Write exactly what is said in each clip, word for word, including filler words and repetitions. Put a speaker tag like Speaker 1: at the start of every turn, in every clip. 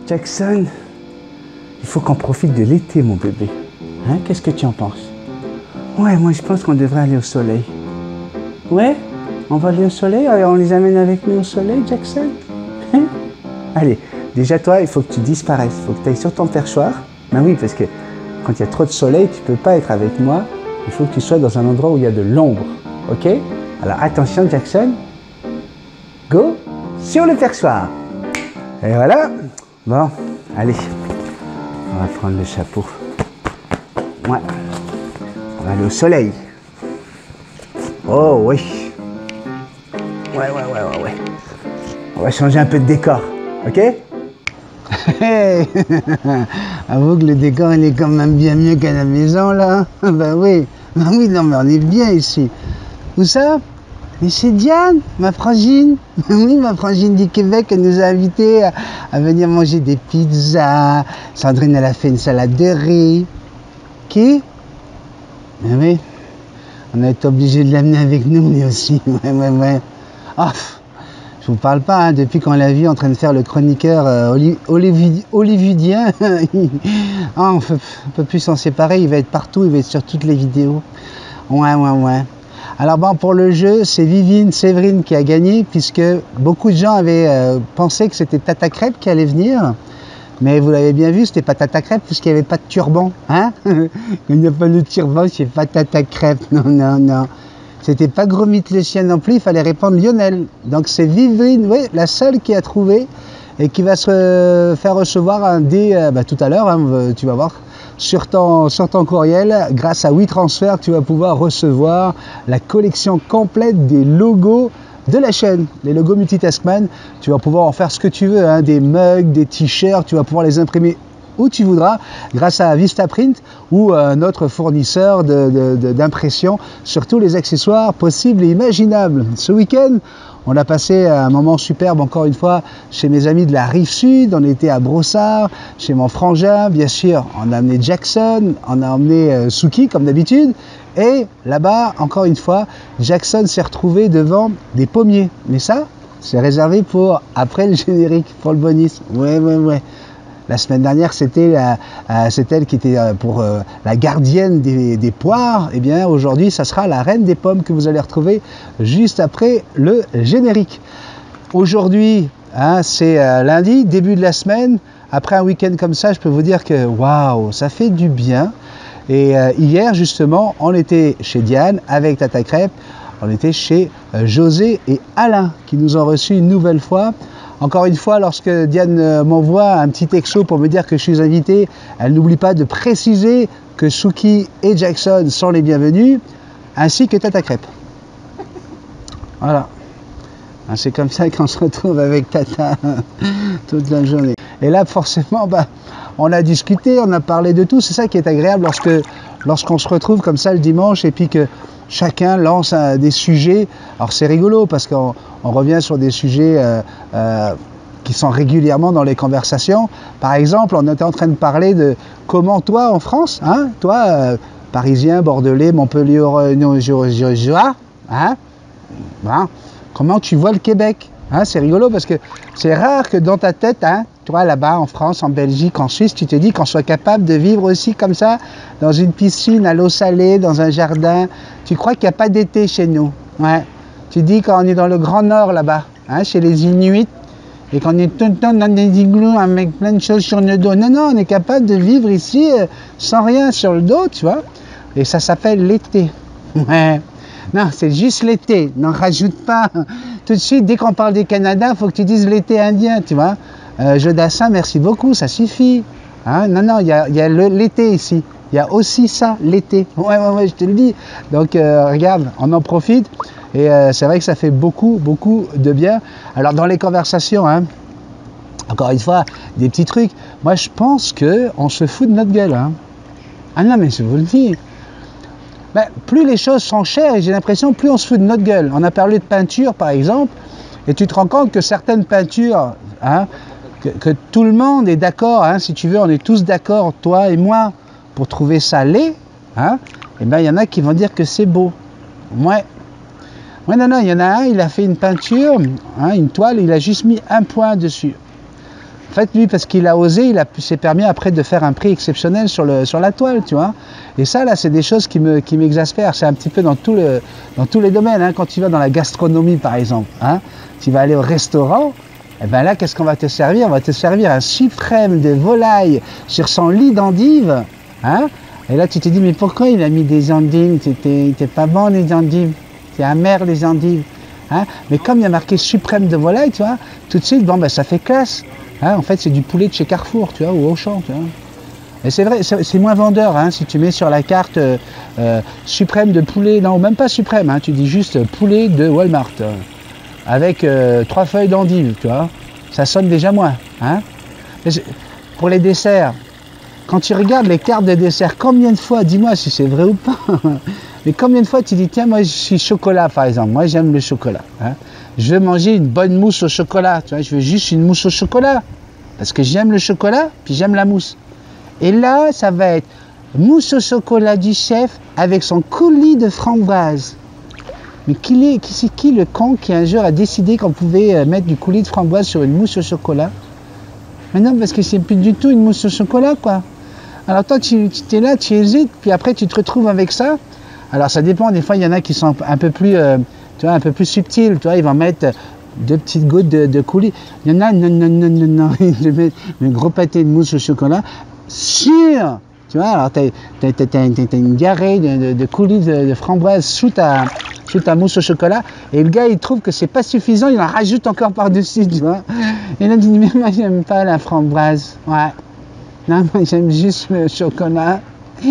Speaker 1: Jackson, il faut qu'on profite de l'été, mon bébé. Hein, qu'est-ce que tu en penses? Ouais, moi je pense qu'on devrait aller au soleil. Ouais? On va aller au soleil? On les amène avec nous au soleil, Jackson? Hein? Allez, déjà toi, il faut que tu disparaisses. Il faut que tu ailles sur ton perchoir. Ben oui, parce que quand il y a trop de soleil, tu ne peux pas être avec moi. Il faut que tu sois dans un endroit où il y a de l'ombre. Ok? Alors attention, Jackson. Go sur le perchoir. Et voilà. Bon, allez. On va prendre le chapeau. Ouais. On va aller au soleil. Oh oui. Ouais, ouais, ouais, ouais, ouais. On va changer un peu de décor. Ok? Avoue que le décor, il est quand même bien mieux qu'à la maison, là. Ben oui. Ben oui, non, mais on est bien ici. Où ça? Mais c'est Diane, ma frangine. Oui, ma frangine du Québec, elle nous a invités à, à venir manger des pizzas. Sandrine, elle a fait une salade de riz. Qui? Ben oui. On a été obligé de l'amener avec nous, lui aussi. Ouais, ouais, ouais. Oh, je vous parle pas, hein, depuis qu'on l'a vu en train de faire le chroniqueur euh, oli olivi hollywoodien, ah, on ne peut plus s'en séparer, il va être partout, il va être sur toutes les vidéos. Ouais, ouais, ouais. Alors bon, pour le jeu, c'est Vivine Séverine qui a gagné, puisque beaucoup de gens avaient euh, pensé que c'était Tata Crêpe qui allait venir. Mais vous l'avez bien vu, c'était pas Tata Crêpe, puisqu'il n'y avait pas de turban. Hein? Il n'y a pas de turban, c'est pas Tata Crêpe. Non, non, non. C'était pas Gromit le chien non plus, il fallait répondre Lionel. Donc c'est Vivine, oui, la seule qui a trouvé et qui va se faire recevoir un dé euh, bah, tout à l'heure, hein, tu vas voir, sur ton, sur ton courriel. Grâce à WeTransfer, tu vas pouvoir recevoir la collection complète des logos de la chaîne, les logos Multitaskman. Tu vas pouvoir en faire ce que tu veux, hein, des mugs, des t-shirts, tu vas pouvoir les imprimer où tu voudras, grâce à Vistaprint ou euh, notre fournisseur d'impression sur tous les accessoires possibles et imaginables. Ce week-end, on a passé un moment superbe, encore une fois, chez mes amis de la Rive-Sud. On était à Brossard, chez mon frangin, bien sûr. On a amené Jackson, on a emmené euh, Suki, comme d'habitude. Et là-bas, encore une fois, Jackson s'est retrouvé devant des pommiers. Mais ça, c'est réservé pour après le générique, pour le bonus. Ouais, ouais, ouais. La semaine dernière, c'était euh, elle qui était euh, pour euh, la gardienne des, des poires. Et bien aujourd'hui, ça sera la reine des pommes que vous allez retrouver juste après le générique. Aujourd'hui, hein, c'est euh, lundi, début de la semaine. Après un week-end comme ça, je peux vous dire que waouh, ça fait du bien. Et euh, hier, justement, on était chez Diane avec Tata Crêpe. On était chez euh, José et Alain qui nous ont reçus une nouvelle fois. Encore une fois, lorsque Diane m'envoie un petit texto pour me dire que je suis invité, elle n'oublie pas de préciser que Suki et Jackson sont les bienvenus, ainsi que Tata Crêpe. Voilà. C'est comme ça qu'on se retrouve avec Tata toute la journée. Et là, forcément, bah, on a discuté, on a parlé de tout. C'est ça qui est agréable lorsque, lorsqu'on se retrouve comme ça le dimanche et puis que chacun lance un, des sujets. Alors c'est rigolo parce qu'on on revient sur des sujets euh, euh, qui sont régulièrement dans les conversations. Par exemple, on était en train de parler de comment toi en France, hein, toi, euh, Parisien, Bordelais, Montpellier, hein, hein, hein, comment tu vois le Québec, hein, c'est rigolo parce que c'est rare que dans ta tête, hein, toi là-bas en France, en Belgique, en Suisse, tu te dis qu'on soit capable de vivre aussi comme ça, dans une piscine à l'eau salée, dans un jardin. Tu crois qu'il n'y a pas d'été chez nous, ouais. Tu dis quand on est dans le Grand Nord là-bas, hein, chez les Inuits, et qu'on est tout le temps dans des igloos avec plein de choses sur le dos. Non, non, on est capable de vivre ici euh, sans rien sur le dos, tu vois. Et ça s'appelle l'été. Ouais. Non, c'est juste l'été, n'en rajoute pas. Tout de suite, dès qu'on parle du Canada, il faut que tu dises l'été indien, tu vois. Euh, Jodassin, merci beaucoup, ça suffit. Hein, non, non, il y a, y a l'été ici. Il y a aussi ça, l'été. Ouais, ouais, ouais, je te le dis. Donc, euh, regarde, on en profite. Et euh, c'est vrai que ça fait beaucoup, beaucoup de bien. Alors, dans les conversations, hein, encore une fois, des petits trucs. Moi, je pense qu'on se fout de notre gueule. Hein. Ah non, mais je vous le dis. Ben, plus les choses sont chères, et j'ai l'impression, plus on se fout de notre gueule. On a parlé de peinture, par exemple, et tu te rends compte que certaines peintures, hein, que, que tout le monde est d'accord, hein, si tu veux, on est tous d'accord, toi et moi, pour trouver ça laid, hein, et ben il y en a qui vont dire que c'est beau. Ouais. Ouais, non, non, il y en a un, il a fait une peinture, hein, une toile, il a juste mis un point dessus. En fait, lui, parce qu'il a osé, il a s'est permis après de faire un prix exceptionnel sur, le, sur la toile, tu vois. Et ça, là, c'est des choses qui me, qui m'exaspèrent. C'est un petit peu dans, tout le, dans tous les domaines. Hein. Quand tu vas dans la gastronomie, par exemple, hein, tu vas aller au restaurant, et ben là, qu'est-ce qu'on va te servir? On va te servir un suprême de volaille sur son lit d'endive. Hein. Et là, tu te dis, mais pourquoi il a mis des endives? C'était pas bon, les endives. C'est amer, les endives. Hein. Mais comme il y a marqué suprême de volaille, tu vois, tout de suite, bon, ben, ça fait classe. Hein, en fait, c'est du poulet de chez Carrefour, tu vois, ou Auchan, tu vois. Et c'est vrai, c'est moins vendeur, hein, si tu mets sur la carte euh, euh, suprême de poulet, non, même pas suprême, hein, tu dis juste poulet de Walmart, euh, avec euh, trois feuilles d'endive, tu vois. Ça sonne déjà moins, hein. Pour les desserts, quand tu regardes les cartes de dessert, combien de fois, dis-moi si c'est vrai ou pas, mais combien de fois tu dis, tiens, moi je suis chocolat, par exemple, moi j'aime le chocolat, hein. Je veux manger une bonne mousse au chocolat, tu vois, je veux juste une mousse au chocolat, parce que j'aime le chocolat, puis j'aime la mousse. Et là, ça va être mousse au chocolat du chef avec son coulis de framboise. Mais qui est, qui c'est qui le con qui un jour a décidé qu'on pouvait mettre du coulis de framboise sur une mousse au chocolat? Mais non, parce que c'est plus du tout une mousse au chocolat, quoi. Alors toi, tu, tu es là, tu hésites, puis après tu te retrouves avec ça. Alors ça dépend, des fois il y en a qui sont un peu plus... Euh, tu vois, un peu plus subtil, tu vois, ils vont mettre deux petites gouttes de, de coulis. Il y en a, non, non, non, non, non, ils mettent un gros pâté de mousse au chocolat, sûr, tu vois, alors t'as, t'as, t'as, t'as, t'as une diarrhée de, de, de coulis de, de framboise sous ta, sous ta mousse au chocolat, et le gars, il trouve que c'est pas suffisant, il en rajoute encore par-dessus, tu vois. Et là, il dit, mais moi, j'aime pas la framboise, ouais. Non, moi, j'aime juste le chocolat.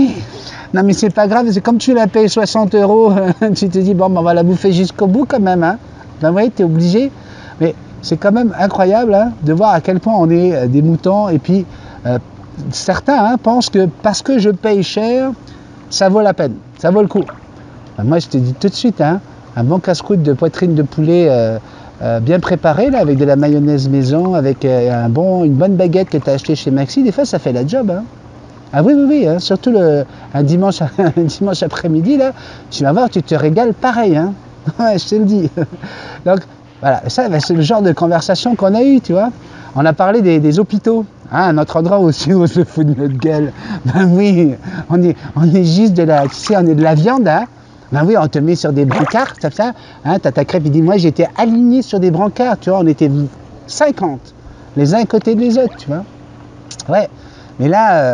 Speaker 1: Non mais c'est pas grave, c'est comme tu la payes soixante euros, tu te dis bon ben, on va la bouffer jusqu'au bout quand même, hein. Ben oui, t'es obligé. Mais c'est quand même incroyable, hein, de voir à quel point on est des moutons. Et puis euh, certains, hein, pensent que parce que je paye cher, ça vaut la peine, ça vaut le coup. Ben, moi je te dis tout de suite, hein, un bon casse-croûte de poitrine de poulet euh, euh, bien préparé, là, avec de la mayonnaise maison, avec euh, un bon, une bonne baguette que tu as acheté chez Maxi, des fois ça fait la job, hein. Ah oui, oui, oui, hein, surtout le, un dimanche, un dimanche après-midi, là, tu vas voir, tu te régales pareil, hein. Ouais, je te le dis. Donc, voilà, ça, c'est le genre de conversation qu'on a eu, tu vois. On a parlé des, des hôpitaux, hein, un autre endroit aussi où on se fout de notre gueule. Ben oui, on est, on est juste de la, tu sais, on est de la viande, hein. Ben oui, on te met sur des brancards, comme ça, hein, t'as ta crêpe, il dit, moi, j'étais aligné sur des brancards, tu vois, on était cinquante, les uns à côté des autres, tu vois. Ouais, mais là... Euh,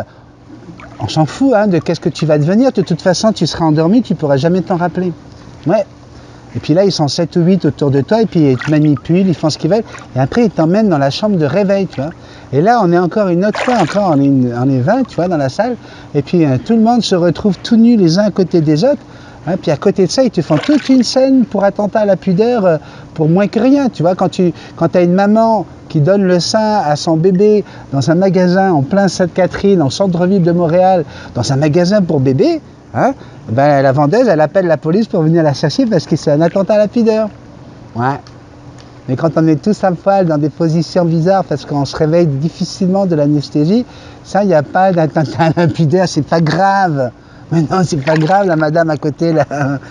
Speaker 1: on s'en fout, hein, de qu'est-ce que tu vas devenir. De toute façon, tu seras endormi, tu ne pourras jamais t'en rappeler. Ouais. Et puis là, ils sont sept ou huit autour de toi, et puis ils te manipulent, ils font ce qu'ils veulent. Et après, ils t'emmènent dans la chambre de réveil, tu vois. Et là, on est encore une autre fois, encore, on est, une, on est vingt, tu vois, dans la salle. Et puis, euh, tout le monde se retrouve tout nus les uns à côté des autres. Hein, puis à côté de ça, ils te font toute une scène pour attentat à la pudeur, euh, pour moins que rien. Tu vois, quand tu quand as une maman qui donne le sein à son bébé dans un magasin en plein Sainte-Catherine, en centre-ville de Montréal, dans un magasin pour bébé, hein, ben, la vendeuse, elle appelle la police pour venir la chercher parce que c'est un attentat à la pudeur. Ouais. Mais quand on est tous à poil dans des positions bizarres parce qu'on se réveille difficilement de l'anesthésie, ça, il n'y a pas d'attentat à la pudeur, c'est pas grave. Mais non, c'est pas grave, la madame à côté, là.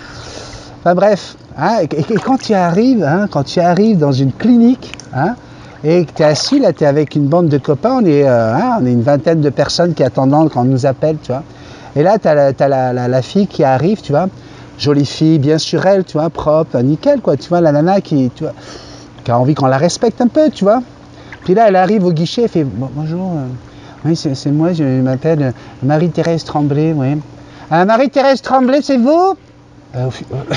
Speaker 1: Enfin bref, hein, et, et quand tu arrives, hein, quand tu arrives dans une clinique, hein, et que tu es assis, là, tu es avec une bande de copains, on est, euh, hein, on est une vingtaine de personnes qui attendent quand on nous appelle, tu vois. Et là, tu as, la, t'as la, la, la fille qui arrive, tu vois, jolie fille, bien sur elle, tu vois, propre, nickel, quoi, tu vois, la nana qui, tu vois, qui a envie qu'on la respecte un peu, tu vois. Puis là, elle arrive au guichet, elle fait bon, bonjour, euh, oui, c'est moi, je m'appelle euh, Marie-Thérèse Tremblay, oui. Ah, Marie-Thérèse Tremblay, c'est vous? euh,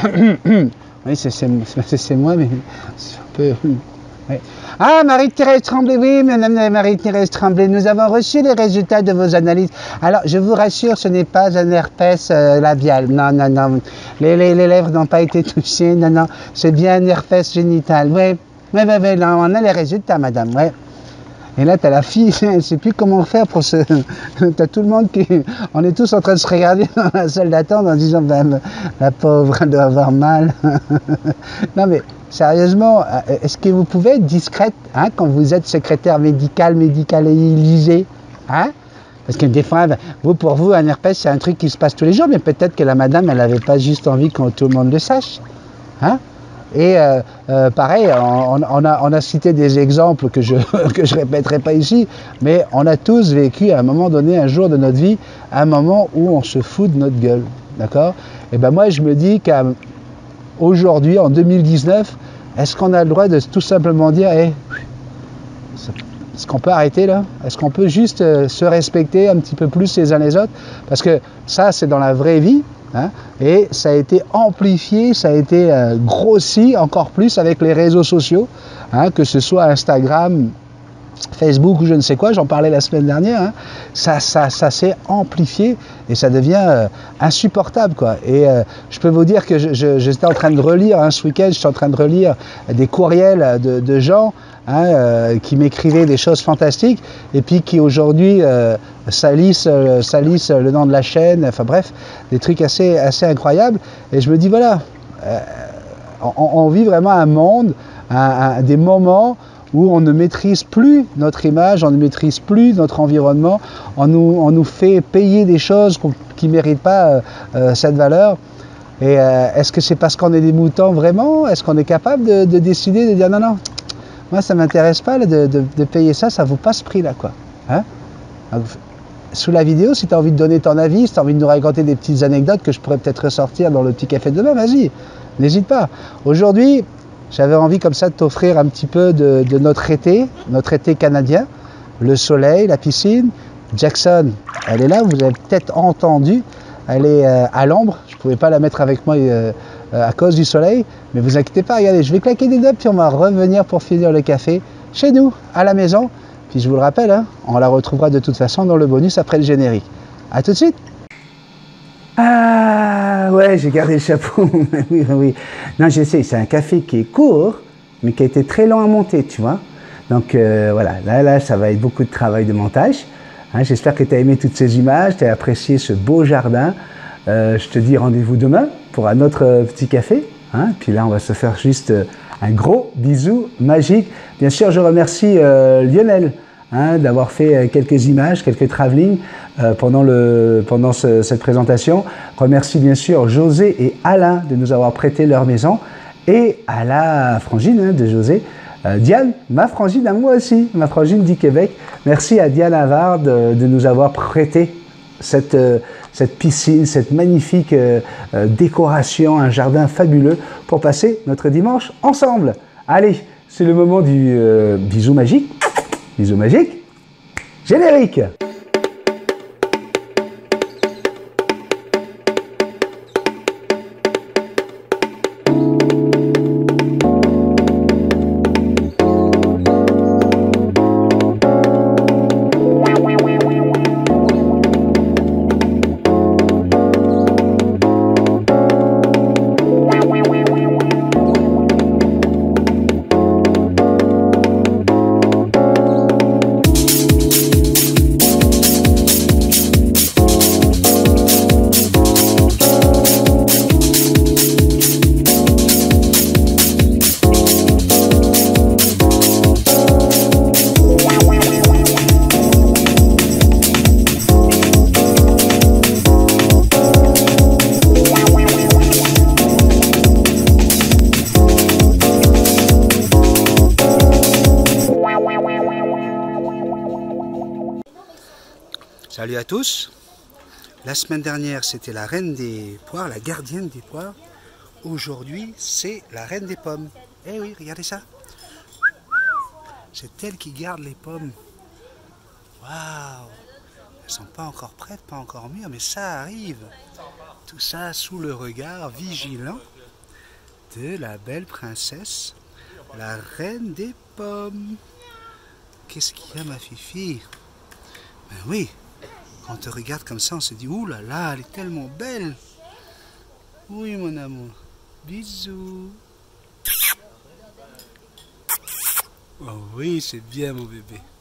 Speaker 1: Oui, c'est moi, mais c'est un peu... Oui. Ah, Marie-Thérèse Tremblay, oui, madame Marie-Thérèse Tremblay, nous avons reçu les résultats de vos analyses. Alors, je vous rassure, ce n'est pas un herpès euh, labial. Non, non, non. Les, les, les lèvres n'ont pas été touchées. Non, non. C'est bien un herpès génital. Oui, oui, oui, oui. Là, on a les résultats, madame. Oui. Et là, tu as la fille, elle ne sait plus comment faire pour se... Tu as tout le monde qui... On est tous en train de se regarder dans la salle d'attente en disant, ben, la pauvre, elle doit avoir mal. Non, mais... Sérieusement, est-ce que vous pouvez être discrète, hein, quand vous êtes secrétaire médical, médicalisé, hein? Parce que des fois, vous, pour vous, un herpès, c'est un truc qui se passe tous les jours, mais peut-être que la madame, elle n'avait pas juste envie que tout le monde le sache, hein? Et euh, euh, pareil, on, on, a, on a cité des exemples que je que je répéterai pas ici, mais on a tous vécu à un moment donné, un jour de notre vie, un moment où on se fout de notre gueule, d'accord? Et ben moi je me dis qu'aujourd'hui, en deux mille dix-neuf, est-ce qu'on a le droit de tout simplement dire, hey, est-ce qu'on peut arrêter là? Est-ce qu'on peut juste euh, se respecter un petit peu plus les uns les autres? Parce que ça, c'est dans la vraie vie. Hein, et ça a été amplifié, ça a été euh, grossi encore plus avec les réseaux sociaux, hein, que ce soit Instagram, Facebook ou je ne sais quoi, j'en parlais la semaine dernière, hein, ça, ça, ça s'est amplifié et ça devient euh, insupportable, quoi. Et euh, je peux vous dire que je, je, j'étais en train de relire, hein, ce week-end, j'étais en train de relire des courriels de, de gens hein, euh, qui m'écrivaient des choses fantastiques et puis qui aujourd'hui euh, salissent, euh, salissent le nom de la chaîne, enfin bref, des trucs assez, assez incroyables. Et je me dis, voilà, euh, on, on vit vraiment un monde, un, un, des moments où on ne maîtrise plus notre image, on ne maîtrise plus notre environnement, on nous, on nous fait payer des choses qui ne méritent pas euh, cette valeur. Et euh, est-ce que c'est parce qu'on est des moutons vraiment? Est-ce qu'on est capable de, de décider, de dire non, non, moi ça ne m'intéresse pas de, de, de payer ça, ça ne vaut pas ce prix-là, quoi. Hein? Sous la vidéo, si tu as envie de donner ton avis, si tu as envie de nous raconter des petites anecdotes que je pourrais peut-être ressortir dans le petit café de demain, vas-y, n'hésite pas. Aujourd'hui, j'avais envie comme ça de t'offrir un petit peu de, de notre été, notre été canadien, le soleil, la piscine. Jackson, elle est là, vous avez peut-être entendu, elle est euh, à l'ombre, je ne pouvais pas la mettre avec moi euh, euh, à cause du soleil, mais vous inquiétez pas, regardez, je vais claquer des doigts puis on va revenir pour finir le café chez nous, à la maison. Puis je vous le rappelle, hein, on la retrouvera de toute façon dans le bonus après le générique. A tout de suite. Ah ouais, j'ai gardé le chapeau. oui, oui. Non, j'essaie. C'est un café qui est court, mais qui a été très long à monter, tu vois. Donc euh, voilà, là, là, ça va être beaucoup de travail de montage. Hein, j'espère que tu as aimé toutes ces images, tu as apprécié ce beau jardin. Euh, je te dis rendez-vous demain pour un autre petit café. Hein, puis là, on va se faire juste un gros bisou magique. Bien sûr, je remercie euh, Lionel. Hein, d'avoir fait quelques images, quelques travelling euh, pendant, le, pendant ce, cette présentation. Remercie bien sûr José et Alain de nous avoir prêté leur maison et à la frangine hein, de José, euh, Diane, ma frangine à moi aussi, ma frangine du Québec. Merci à Diane Havard de, de nous avoir prêté cette, euh, cette piscine, cette magnifique euh, euh, décoration, un jardin fabuleux pour passer notre dimanche ensemble. Allez, c'est le moment du euh, bisou magique. Bisous magiques, générique. Salut à tous. La semaine dernière, c'était la reine des poires, la gardienne des poires. Aujourd'hui, c'est la reine des pommes. Eh oui, regardez ça. C'est elle qui garde les pommes. Waouh! Elles sont pas encore prêtes, pas encore mûres, mais ça arrive. Tout ça sous le regard vigilant de la belle princesse, la reine des pommes. Qu'est-ce qu'il y a, ma fifi? Ben oui. Quand on te regarde comme ça, on se dit, ouh là là, elle est tellement belle. Oui, mon amour. Bisous. Oh oui, c'est bien, mon bébé.